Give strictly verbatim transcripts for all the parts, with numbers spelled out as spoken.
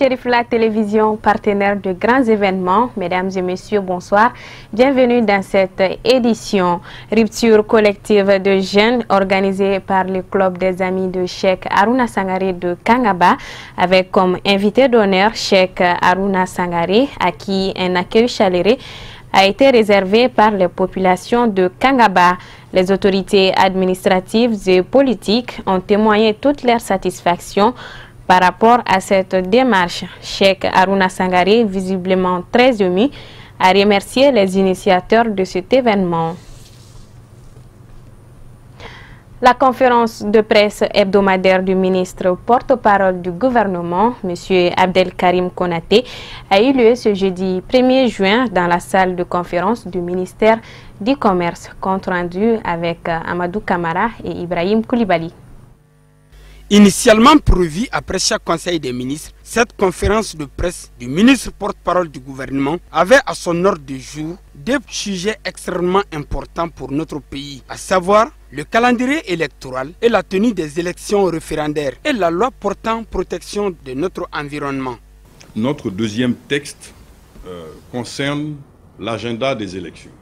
Chérif, la télévision, partenaire de grands événements. Mesdames et messieurs, bonsoir. Bienvenue dans cette édition. Rupture collective de jeunes organisée par le club des amis de Cheikh Harouna Sangaré de Kangaba, avec comme invité d'honneur Cheikh Harouna Sangaré, à qui un accueil chaleureux a été réservé par les populations de Kangaba. Les autorités administratives et politiques ont témoigné toute leur satisfaction par rapport à cette démarche. Cheikh Harouna Sangaré, visiblement très ému, a remercié les initiateurs de cet événement. La conférence de presse hebdomadaire du ministre porte-parole du gouvernement, M. Abdelkarim Konaté, a eu lieu ce jeudi premier juin dans la salle de conférence du ministère du Commerce, compte rendu avec Amadou Kamara et Ibrahim Koulibaly. Initialement prévue après chaque conseil des ministres, cette conférence de presse du ministre porte-parole du gouvernement avait à son ordre du jour deux sujets extrêmement importants pour notre pays, à savoir le calendrier électoral et la tenue des élections référendaires et la loi portant protection de notre environnement. Notre deuxième texte euh, concerne l'agenda des élections.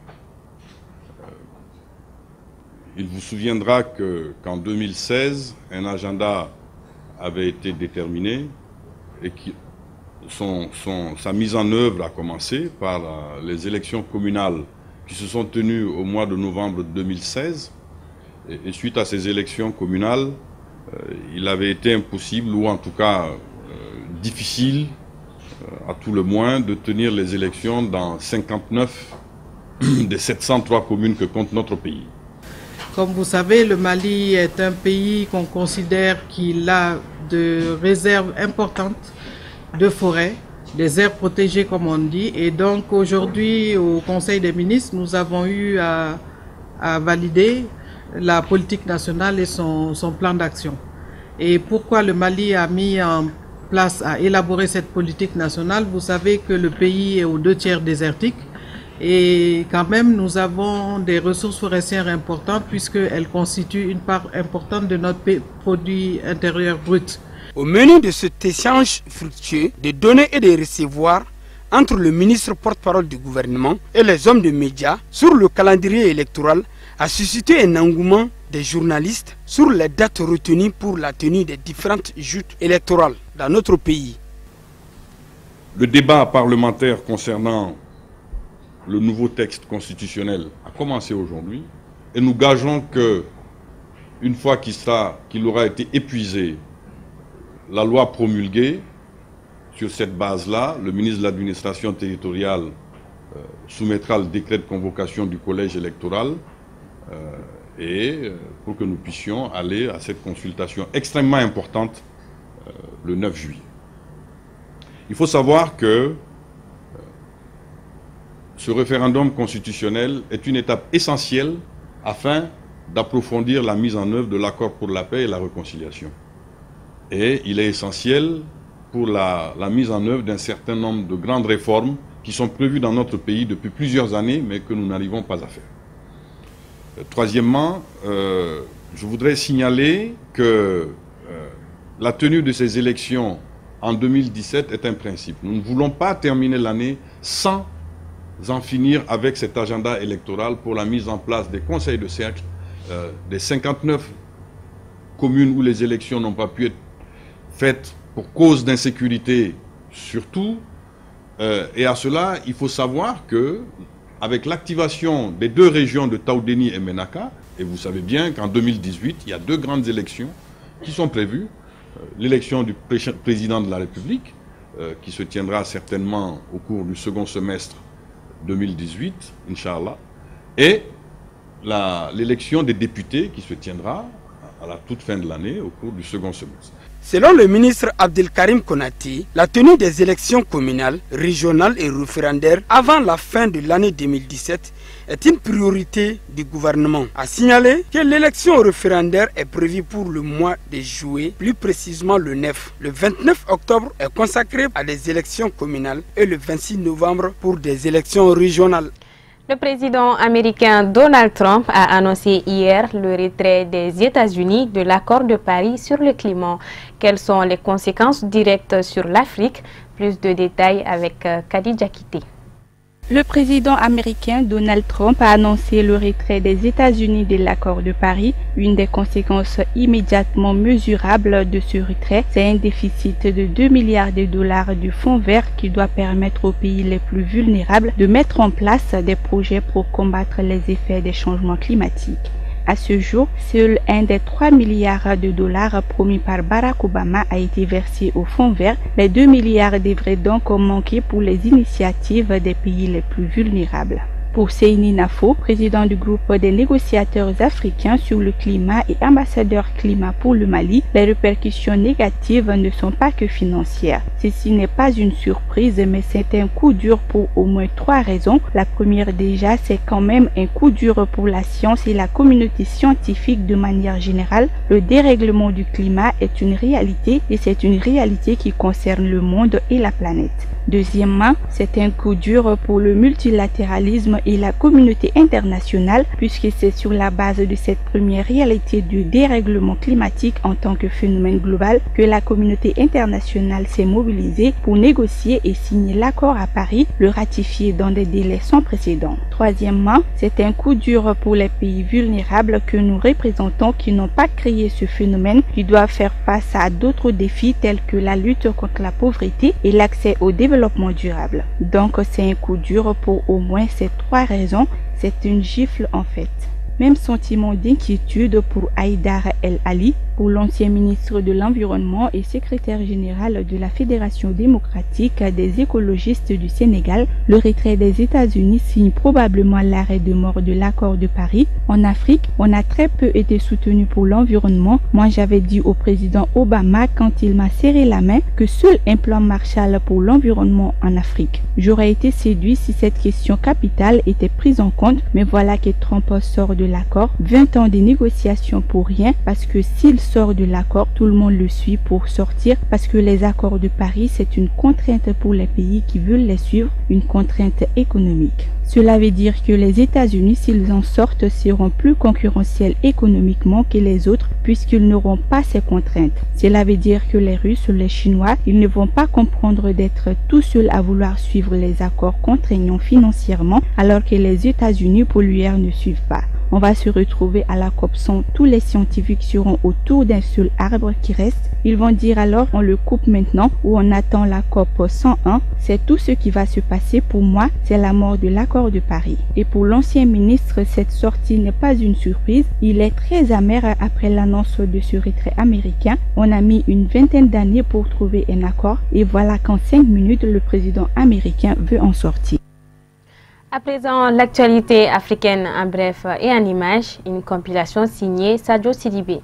Il vous souviendra que, qu'en deux mille seize, un agenda avait été déterminé et qui, son, son, sa mise en œuvre a commencé par euh, les élections communales qui se sont tenues au mois de novembre deux mille seize. Et, et suite à ces élections communales, euh, il avait été impossible, ou en tout cas euh, difficile, euh, à tout le moins, de tenir les élections dans cinquante-neuf des sept cent trois communes que compte notre pays. Comme vous savez, le Mali est un pays qu'on considère qu'il a de réserves importantes de forêts, des aires protégées comme on dit. Et donc aujourd'hui, au Conseil des ministres, nous avons eu à, à valider la politique nationale et son, son plan d'action. Et pourquoi le Mali a mis en place à élaborer cette politique nationale? Vous savez que le pays est aux deux tiers désertique. Et quand même, nous avons des ressources forestières importantes puisqu'elles constituent une part importante de notre produit intérieur brut. Au menu de cet échange fructueux de donner et de recevoir entre le ministre porte-parole du gouvernement et les hommes de médias sur le calendrier électoral a suscité un engouement des journalistes sur les dates retenues pour la tenue des différentes joutes électorales dans notre pays. Le débat parlementaire concernant le nouveau texte constitutionnel a commencé aujourd'hui et nous gageons que, une fois qu'il sera, qu'il aura été épuisé, la loi promulguée, sur cette base-là, le ministre de l'administration territoriale euh, soumettra le décret de convocation du collège électoral euh, et euh, pour que nous puissions aller à cette consultation extrêmement importante euh, le neuf juillet. Il faut savoir que ce référendum constitutionnel est une étape essentielle afin d'approfondir la mise en œuvre de l'accord pour la paix et la réconciliation. Et il est essentiel pour la, la mise en œuvre d'un certain nombre de grandes réformes qui sont prévues dans notre pays depuis plusieurs années, mais que nous n'arrivons pas à faire. Troisièmement, euh, je voudrais signaler que euh, la tenue de ces élections en deux mille dix-sept est un principe. Nous ne voulons pas terminer l'année sans en finir avec cet agenda électoral pour la mise en place des conseils de cercle, euh, des cinquante-neuf communes où les élections n'ont pas pu être faites pour cause d'insécurité surtout. Euh, et à cela, il faut savoir que, avec l'activation des deux régions de Taoudéni et Ménaka, et vous savez bien qu'en deux mille dix-huit, il y a deux grandes élections qui sont prévues. Euh, l'élection du pré président de la République, euh, qui se tiendra certainement au cours du second semestre deux mille dix-huit, Inch'Allah, et l'élection des députés qui se tiendra à la toute fin de l'année, au cours du second semestre. Selon le ministre Abdelkarim Konaté, la tenue des élections communales, régionales et référendaires avant la fin de l'année deux mille dix-sept est une priorité du gouvernement. A signalé que l'élection référendaire est prévue pour le mois de juillet, plus précisément le neuf. Le vingt-neuf octobre est consacré à des élections communales et le vingt-six novembre pour des élections régionales. Le président américain Donald Trump a annoncé hier le retrait des États-Unis de l'accord de Paris sur le climat. Quelles sont les conséquences directes sur l'Afrique? Plus de détails avec Khadija Kité. Le président américain Donald Trump a annoncé le retrait des États-Unis de l'accord de Paris. Une des conséquences immédiatement mesurables de ce retrait, c'est un déficit de deux milliards de dollars du fonds vert qui doit permettre aux pays les plus vulnérables de mettre en place des projets pour combattre les effets des changements climatiques. À ce jour, seul un des trois milliards de dollars promis par Barack Obama a été versé au fonds vert. Les deux milliards devraient donc manquer pour les initiatives des pays les plus vulnérables. Pour Seyni Nafo, président du groupe des négociateurs africains sur le climat et ambassadeur climat pour le Mali, les répercussions négatives ne sont pas que financières. Ceci n'est pas une surprise, mais c'est un coup dur pour au moins trois raisons. La première déjà, c'est quand même un coup dur pour la science et la communauté scientifique de manière générale. Le dérèglement du climat est une réalité et c'est une réalité qui concerne le monde et la planète. Deuxièmement, c'est un coup dur pour le multilatéralisme et la communauté internationale puisque c'est sur la base de cette première réalité du dérèglement climatique en tant que phénomène global que la communauté internationale s'est mobilisée pour négocier et signer l'accord à Paris, le ratifier dans des délais sans précédent. Troisièmement, c'est un coup dur pour les pays vulnérables que nous représentons qui n'ont pas créé ce phénomène, qui doivent faire face à d'autres défis tels que la lutte contre la pauvreté et l'accès au développement durable. Donc c'est un coup dur pour au moins ces trois raisons, c'est une gifle en fait. Même sentiment d'inquiétude pour Haïdar El Ali, pour l'ancien ministre de l'Environnement et secrétaire général de la Fédération démocratique des écologistes du Sénégal. Le retrait des États-Unis signe probablement l'arrêt de mort de l'accord de Paris. En Afrique, on a très peu été soutenu pour l'environnement. Moi, j'avais dit au président Obama quand il m'a serré la main que seul un plan Marshall pour l'environnement en Afrique. J'aurais été séduit si cette question capitale était prise en compte, mais voilà que Trump sort de l'accord. vingt ans de négociations pour rien, parce que s'il sort de l'accord, tout le monde le suit pour sortir, parce que les accords de Paris, c'est une contrainte pour les pays qui veulent les suivre, une contrainte économique. Cela veut dire que les États-Unis, s'ils en sortent, seront plus concurrentiels économiquement que les autres puisqu'ils n'auront pas ces contraintes. Cela veut dire que les Russes, les Chinois, ils ne vont pas comprendre d'être tout seuls à vouloir suivre les accords contraignants financièrement alors que les États-Unis pollueurs ne suivent pas. On va se retrouver à la COP cent, tous les scientifiques seront autour d'un seul arbre qui reste. Ils vont dire alors on le coupe maintenant ou on attend la COP cent un. C'est tout ce qui va se passer pour moi, c'est la mort de l'accord de Paris. Et pour l'ancien ministre, cette sortie n'est pas une surprise. Il est très amer après l'annonce de ce retrait américain. On a mis une vingtaine d'années pour trouver un accord et voilà qu'en cinq minutes, le président américain veut en sortir. À présent, l'actualité africaine en bref et en images, une compilation signée Sadio Sidibé.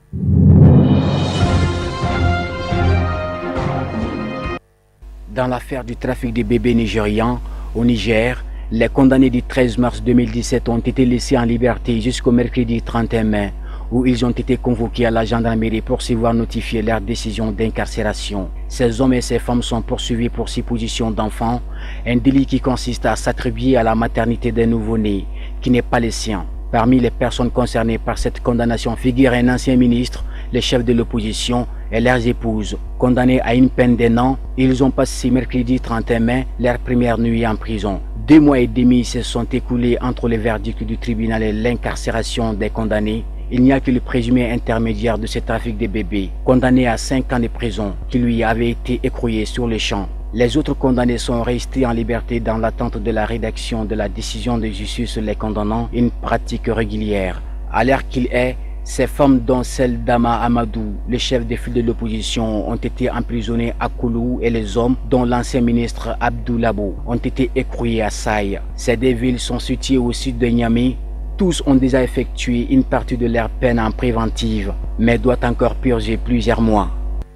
Dans l'affaire du trafic de bébés nigérians au Niger, les condamnés du treize mars deux mille dix-sept ont été laissés en liberté jusqu'au mercredi trente et un mai, où ils ont été convoqués à la gendarmerie pour se voir notifier leur décision d'incarcération. Ces hommes et ces femmes sont poursuivis pour supposition d'enfants, un délit qui consiste à s'attribuer à la maternité d'un nouveau-né qui n'est pas le sien. Parmi les personnes concernées par cette condamnation figure un ancien ministre, les chefs de l'opposition et leurs épouses. Condamnés à une peine d'un an, ils ont passé mercredi trente et un mai leur première nuit en prison. Deux mois et demi se sont écoulés entre le verdict du tribunal et l'incarcération des condamnés. Il n'y a que le présumé intermédiaire de ce trafic de bébés, condamné à cinq ans de prison, qui lui avait été écroué sur le champ. Les autres condamnés sont restés en liberté dans l'attente de la rédaction de la décision de justice les condamnant, une pratique régulière. À l'heure qu'il est, ces femmes, dont celle d'Ama Amadou, le chef de file de l'opposition, ont été emprisonnées à Koulou et les hommes, dont l'ancien ministre Abdoulabo, ont été écroués à Saï. Ces deux villes sont situées au sud de Niamey. Tous ont déjà effectué une partie de leur peine en préventive, mais doivent encore purger plusieurs mois.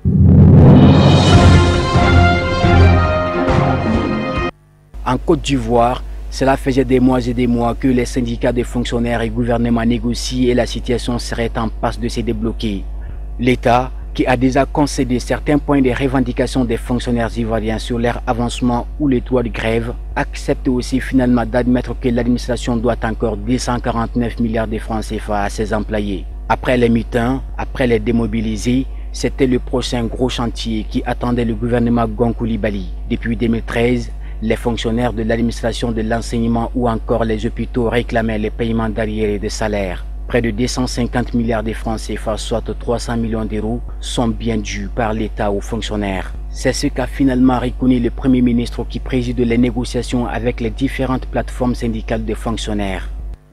En Côte d'Ivoire, cela faisait des mois et des mois que les syndicats de fonctionnaires et gouvernements négocient et la situation serait en passe de se débloquer. L'État, qui a déjà concédé certains points des revendications des fonctionnaires ivoiriens sur leur avancement ou les droits de grève, accepte aussi finalement d'admettre que l'administration doit encore deux cent quarante-neuf milliards de francs C F A à ses employés. Après les mutins, après les démobilisés, c'était le prochain gros chantier qui attendait le gouvernement Gon Coulibaly. Depuis deux mille treize, les fonctionnaires de l'administration de l'enseignement ou encore les hôpitaux réclamaient les paiements d'arriérés de salaire. Près de deux cent cinquante milliards de francs C F A, soit trois cents millions d'euros, sont bien dus par l'État aux fonctionnaires. C'est ce qu'a finalement reconnu le Premier ministre qui préside les négociations avec les différentes plateformes syndicales de fonctionnaires.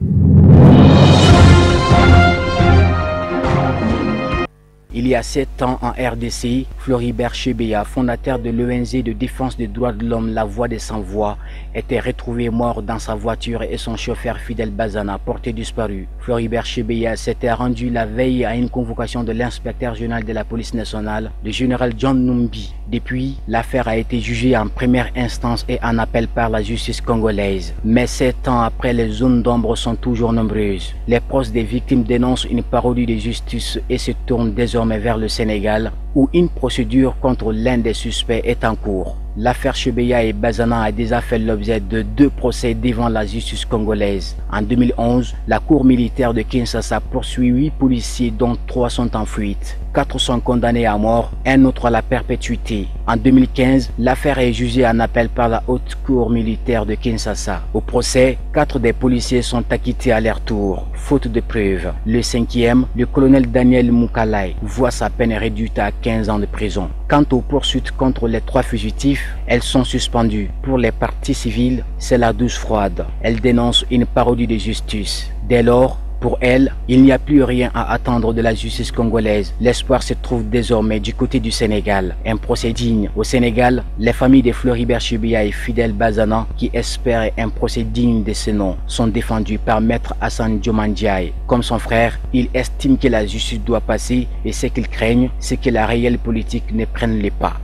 Il y a sept ans en R D C, Floribert Chebeya, fondateur de l'O N G de défense des droits de l'homme La Voix des Sans-Voix, était retrouvé mort dans sa voiture et son chauffeur Fidel Bazana porté disparu. Floribert Chebeya s'était rendu la veille à une convocation de l'inspecteur général de la police nationale, le général John Numbi. Depuis, l'affaire a été jugée en première instance et en appel par la justice congolaise. Mais sept ans après, les zones d'ombre sont toujours nombreuses. Les proches des victimes dénoncent une parodie de justice et se tournent désormais vers le Sénégal, où une procédure contre l'un des suspects est en cours. L'affaire Chebeya et Bazana a déjà fait l'objet de deux procès devant la justice congolaise. En deux mille onze, la cour militaire de Kinshasa poursuit huit policiers dont trois sont en fuite. Quatre sont condamnés à mort, un autre à la perpétuité. En deux mille quinze, l'affaire est jugée en appel par la haute cour militaire de Kinshasa. Au procès, quatre des policiers sont acquittés à leur tour, faute de preuves. Le cinquième, le colonel Daniel Moukalai, voit sa peine réduite à quinze ans de prison. Quant aux poursuites contre les trois fugitifs, elles sont suspendues. Pour les parties civiles, c'est la douche froide. Elles dénoncent une parodie de justice. Dès lors, pour elles, il n'y a plus rien à attendre de la justice congolaise. L'espoir se trouve désormais du côté du Sénégal. Un procès digne. Au Sénégal, les familles de Floribert Chebeya et Fidel Bazana, qui espèrent un procès digne de ce nom, sont défendues par Maître Hassan Diomandiaye. Comme son frère, il estime que la justice doit passer et ce qu'ils craignent, c'est que la réelle politique ne prenne les pas.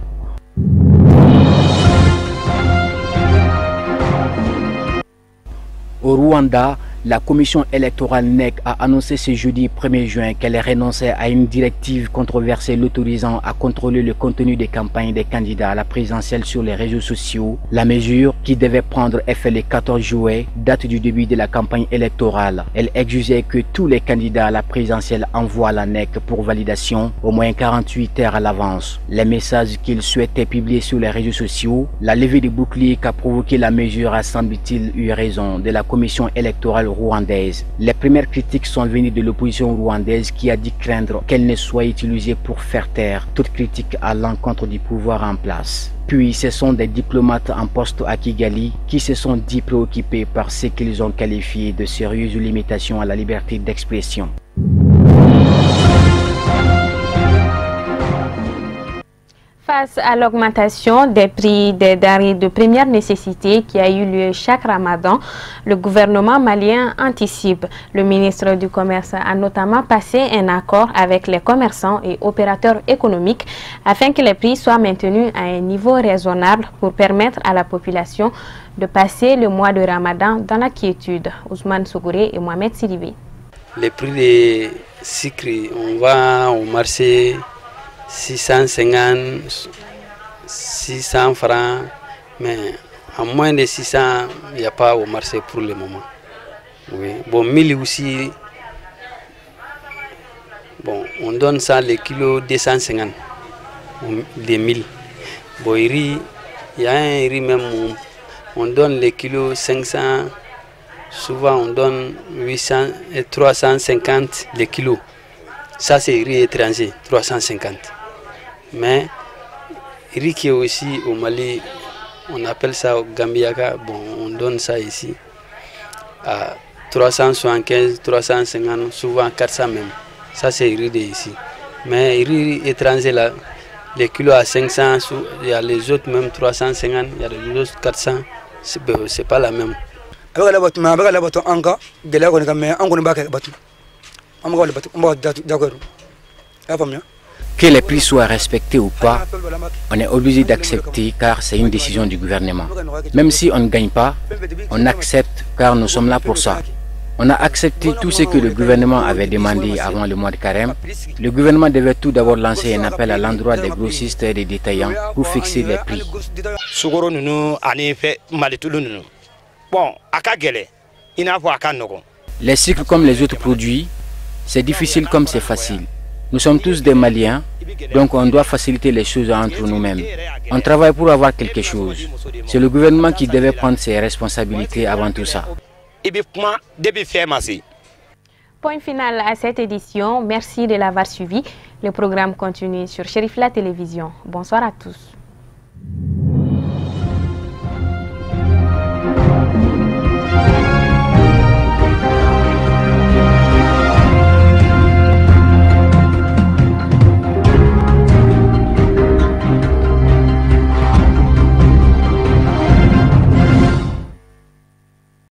Au Rwanda, la commission électorale N E C a annoncé ce jeudi premier juin qu'elle renonçait à une directive controversée l'autorisant à contrôler le contenu des campagnes des candidats à la présidentielle sur les réseaux sociaux. La mesure, qui devait prendre effet le quatorze juillet, date du début de la campagne électorale. Elle exigeait que tous les candidats à la présidentielle envoient à la N E C pour validation au moins quarante-huit heures à l'avance les messages qu'ils souhaitaient publier sur les réseaux sociaux. La levée des boucliers qu'a provoqué la mesure a, semble-t-il, eu raison de la commission électorale rwandaise. Les premières critiques sont venues de l'opposition rwandaise qui a dit craindre qu'elle ne soit utilisée pour faire taire toute critique à l'encontre du pouvoir en place. Puis ce sont des diplomates en poste à Kigali qui se sont dit préoccupés par ce qu'ils ont qualifié de sérieuses limitations à la liberté d'expression. Face à l'augmentation des prix des denrées de première nécessité qui a eu lieu chaque ramadan, le gouvernement malien anticipe. Le ministre du Commerce a notamment passé un accord avec les commerçants et opérateurs économiques afin que les prix soient maintenus à un niveau raisonnable pour permettre à la population de passer le mois de ramadan dans la quiétude. Ousmane Sougouré et Mohamed Sidibé. Les prix des sucres, on va au marché six cent cinquante, six cents francs, mais à moins de six cents, il n'y a pas au marché pour le moment. Oui. Bon, mille aussi, bon, on donne ça le kilo deux cent cinquante, des mille. Bon, il riz, il y a un riz même, on, on donne le kilo cinq cents, souvent on donne huit cents et trois cent cinquante le kilo. Ça c'est riz étranger, trois cent cinquante. Mais riz qui est aussi au Mali, on appelle ça au Gambiaka, bon, on donne ça ici à trois cent soixante-quinze, trois cent cinquante, souvent quatre cents même. Ça c'est riz d'ici. Mais riz étranger là, les kilos à cinq cents, il y a les autres même trois cent cinquante, il y a les autres quatre cents, c'est pas la même. Que les prix soient respectés ou pas, on est obligé d'accepter car c'est une décision du gouvernement. Même si on ne gagne pas, on accepte car nous sommes là pour ça. On a accepté tout ce que le gouvernement avait demandé avant le mois de carême. Le gouvernement devait tout d'abord lancer un appel à l'endroit des grossistes et des détaillants pour fixer les prix. Les sucres comme les autres produits, c'est difficile comme c'est facile. Nous sommes tous des Maliens, donc on doit faciliter les choses entre nous-mêmes. On travaille pour avoir quelque chose. C'est le gouvernement qui devait prendre ses responsabilités avant tout ça. Point final à cette édition. Merci de l'avoir suivi. Le programme continue sur Chérif La Télévision. Bonsoir à tous.